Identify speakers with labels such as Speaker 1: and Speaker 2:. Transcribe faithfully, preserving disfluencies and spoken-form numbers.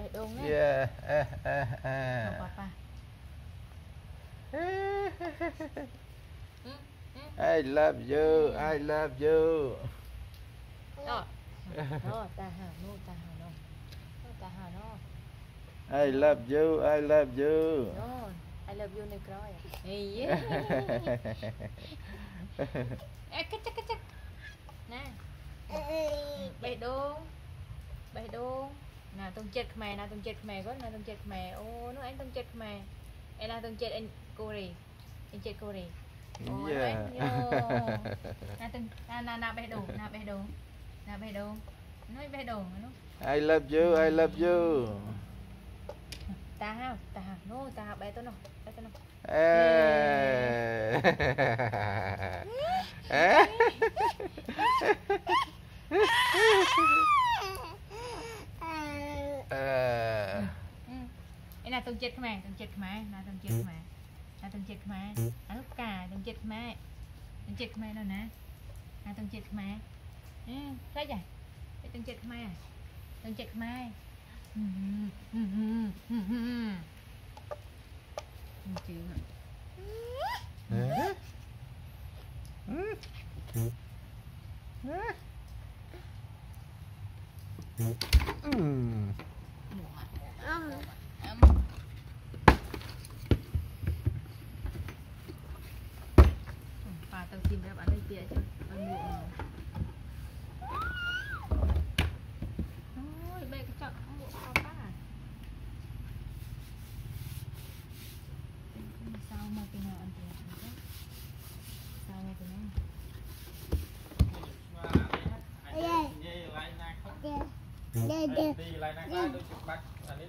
Speaker 1: bày đồn đấy.
Speaker 2: Yeah. À, à, à.
Speaker 1: Không papa.
Speaker 2: I love you. I love you.
Speaker 1: Đó. Đó, ta hà nô, ta hà nô. Ta hà nô.
Speaker 2: I love you. I love you.
Speaker 1: Đó, I love you này coi. Ê yeah. Ê cái chắc cái chắc. Nè. Bày đồn. Bày đồn. Nào tông chết mày, nào tông chết mày có, nào tông chết mày. Ô, nó anh tông chết mày. Em nào tông chết anh cô đi. Anh chết cô đi. Ồ,
Speaker 2: Yeah.
Speaker 1: anh vô. Nào tông, nào nào nào bày đồn, nào bày đồn. Nào bày đồn. Nói bày đồn nó.
Speaker 2: I love you. I love you.
Speaker 1: Ta ha, ta ha, no, ta ha, bày tôi nó, bày tôi nó.
Speaker 2: Ê. Ê. À.
Speaker 1: Ê nào tông chết mày, tông chết mày, nào tông chết mày. Nào tông chết mày. À lúc cả tông chết mày. Tông chết mày đâu nè. Nào tông chết mày. Ê, sao vậy? Tông chết mày à? Tông chết mày. Không chịu hả?
Speaker 2: Hả?
Speaker 1: Bà tao tìm ra bạn đây tỉa chứ. Bạn muộn rồi. Ôi, bê cái chợ muộn con bác à. Sao mà cái nào ăn tỉa chứ? Sao mà cái này?
Speaker 3: Đây đây. Đây đây.